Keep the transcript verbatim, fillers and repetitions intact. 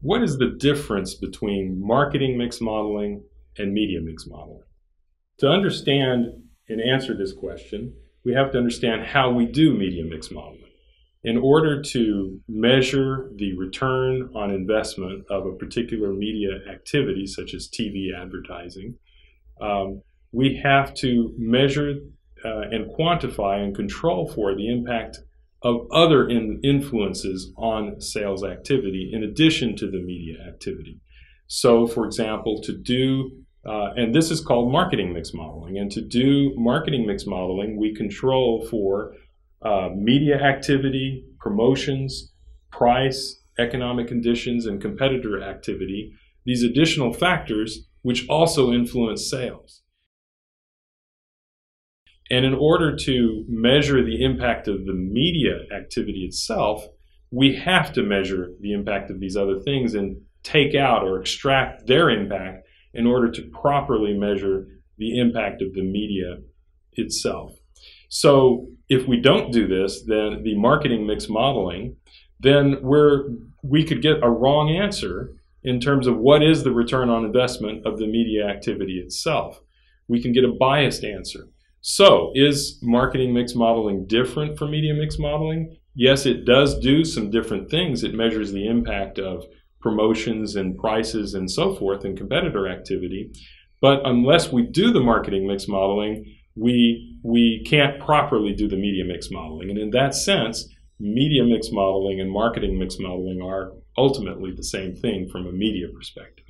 what is the difference between marketing mix modeling and media mix modeling? To understand and answer this question, we have to understand how we do media mix modeling. In order to measure the return on investment of a particular media activity, such as T V advertising, um, we have to measure uh, and quantify and control for the impact of other in influences on sales activity in addition to the media activity. So, for example, to do, uh, and this is called marketing mix modeling, and to do marketing mix modeling, we control for uh, media activity, promotions, price, economic conditions, and competitor activity, these additional factors which also influence sales. And in order to measure the impact of the media activity itself, we have to measure the impact of these other things and take out or extract their impact in order to properly measure the impact of the media itself. So if we don't do this, then the marketing mix modeling, then we're, we could get a wrong answer in terms of what is the return on investment of the media activity itself. We can get a biased answer. So, is marketing mix modeling different from media mix modeling? Yes, it does do some different things. It measures the impact of promotions and prices and so forth and competitor activity. But unless we do the marketing mix modeling, we, we can't properly do the media mix modeling. And in that sense, media mix modeling and marketing mix modeling are ultimately the same thing from a media perspective.